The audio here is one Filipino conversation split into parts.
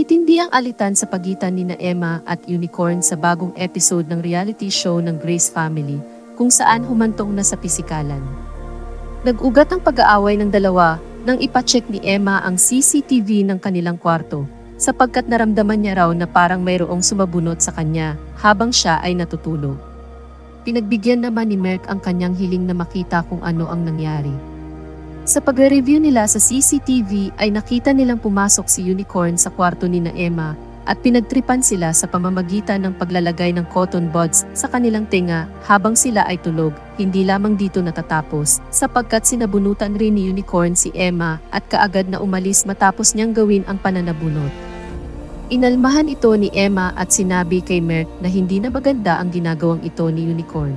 Matindi ang alitan sa pagitan nina Emma at Unicorn sa bagong episode ng reality show ng Grace Family, kung saan humantong na sa pisikalan. Nag-ugat ang pag-aaway ng dalawa nang ipacheck ni Emma ang CCTV ng kanilang kwarto, sapagkat naramdaman niya raw na parang mayroong sumabunot sa kanya habang siya ay natutulog. Pinagbigyan naman ni Merk ang kanyang hiling na makita kung ano ang nangyari. Sa pagre-review nila sa CCTV ay nakita nilang pumasok si Unicorn sa kwarto ni na Emma at pinagtripan sila sa pamamagitan ng paglalagay ng cotton buds sa kanilang tenga habang sila ay tulog. Hindi lamang dito natatapos, sapagkat sinabunutan rin ni Unicorn si Emma at kaagad na umalis matapos niyang gawin ang pananabunot. Inalmahan ito ni Emma at sinabi kay Merk na hindi na maganda ang ginagawang ito ni Unicorn.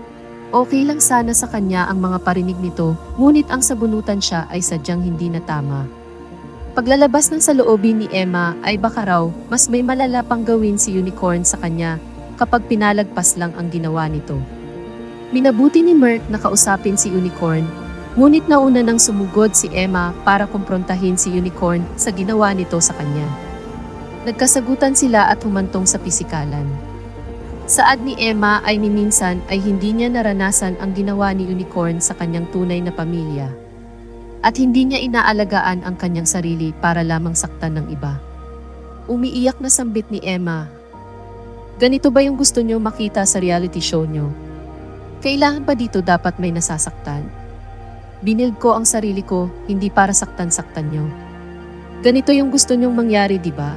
Okay lang sana sa kanya ang mga parinig nito, ngunit ang sabunutan siya ay sadyang hindi na tama. Paglalabas ng saloobin ni Emma ay baka raw mas may malala pang gawin si Unicorn sa kanya kapag pinalagpas lang ang ginawa nito. Minabuti ni Merk na kausapin si Unicorn, ngunit nauna nang sumugod si Emma para kumprontahin si Unicorn sa ginawa nito sa kanya. Nagkasagutan sila at humantong sa pisikalan. Saad ni Emma ay minsan ay hindi niya naranasan ang ginawa ni Unicorn sa kanyang tunay na pamilya. At hindi niya inaalagaan ang kanyang sarili para lamang saktan ng iba. Umiiyak na sambit ni Emma. Ganito ba yung gusto niyo makita sa reality show niyo? Kailangan pa dito dapat may nasasaktan? Binild ko ang sarili ko, hindi para saktan-saktan niyo. Ganito yung gusto niyong mangyari, di ba?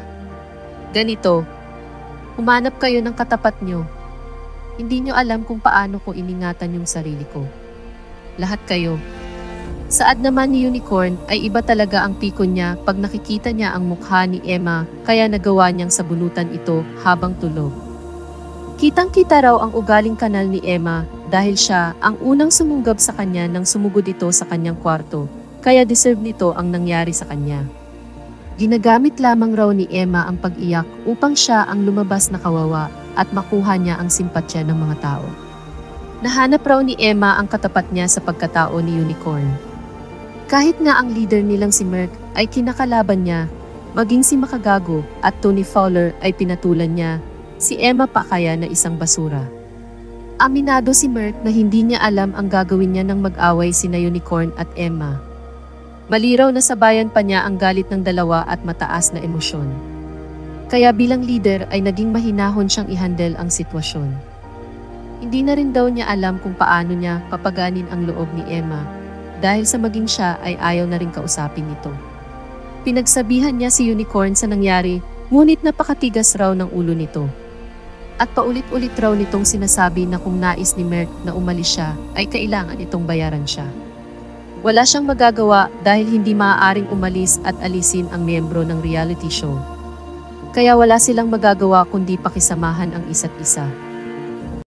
Ganito. Humanap kayo ng katapat nyo. Hindi nyo alam kung paano ko iningatan yung sarili ko. Lahat kayo. Saad naman ni Unicorn ay iba talaga ang pikon niya pag nakikita niya ang mukha ni Emma, kaya nagawa niyang sabunutan ito habang tulog. Kitang-kita raw ang ugaling kanal ni Emma dahil siya ang unang sumunggab sa kanya nang sumugod ito sa kanyang kwarto, kaya deserve nito ang nangyari sa kanya. Ginagamit lamang raw ni Emma ang pag-iyak upang siya ang lumabas na kawawa at makuha niya ang simpatya ng mga tao. Nahanap raw ni Emma ang katapat niya sa pagkatao ni Unicorn. Kahit nga ang leader nilang si Merk ay kinakalaban niya, maging si Makagago at Tony Fowler ay pinatulan niya, si Emma pa kaya na isang basura. Aminado si Merk na hindi niya alam ang gagawin niya nang mag-away sina Unicorn at Emma. Maliraw na sabayan pa niya ang galit ng dalawa at mataas na emosyon. Kaya bilang leader ay naging mahinahon siyang i-handle ang sitwasyon. Hindi na rin daw niya alam kung paano niya papaganin ang loob ni Emma dahil sa maging siya ay ayaw na rin kausapin nito. Pinagsabihan niya si Unicorn sa nangyari, ngunit napakatigas raw ng ulo nito. At paulit-ulit raw nitong sinasabi na kung nais ni Merk na umalis siya ay kailangan itong bayaran siya. Wala siyang magagawa dahil hindi maaaring umalis at alisin ang miyembro ng reality show. Kaya wala silang magagawa kundi pakisamahan ang isa't isa.